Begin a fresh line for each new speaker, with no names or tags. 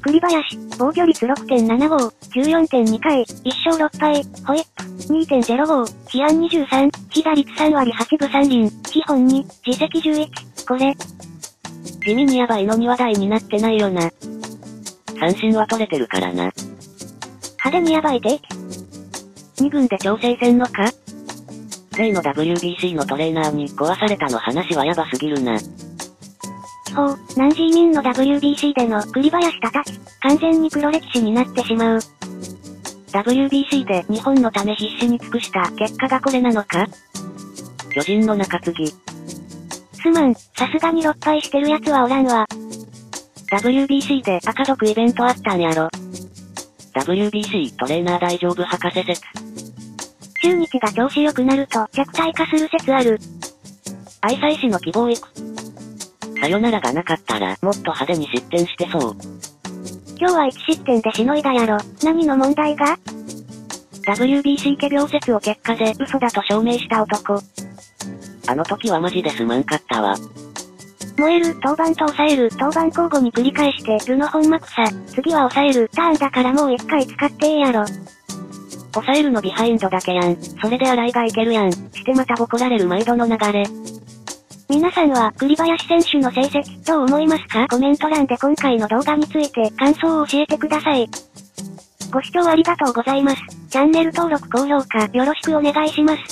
栗林、防御率 6.75、14.2 回、1勝6敗、ホイップ、2.05、被安23、被打率3割8分3厘、基本2、自責11、これ。
地味にヤバいのに話題になってないよな。三振は取れてるからな。
派手にヤバいて。
2軍で調整せんのか？例の WBC のトレーナーに壊されたの話はヤバすぎるな。
ナンジーミンの WBC での栗林叩き、完全に黒歴史になってしまう。
WBC で日本のため必死に尽くした結果がこれなのか？巨人の中継ぎ。
すまん、さすがに6敗してる奴はおらんわ。
WBC で赤毒イベントあったんやろ。WBC トレーナー大丈夫博士説。
中日が調子良くなると弱体化する説ある。
愛妻氏の希望いく。さよならがなかったらもっと派手に失点してそう。
今日は1失点でしのいだやろ。何の問題が？
WBC 仮病説を結果で嘘だと証明した男。あの時はマジですまんかったわ。
燃える、登板と抑える、登板交互に繰り返して、ルの本幕さ、次は抑える、ターンだからもう1回使ってやろ。
抑えるのビハインドだけやん。それで洗いがいけるやん。してまたボコられる毎度の流れ。
皆さんは栗林選手の成績どう思いますか？コメント欄で今回の動画について感想を教えてください。ご視聴ありがとうございます。チャンネル登録高評価よろしくお願いします。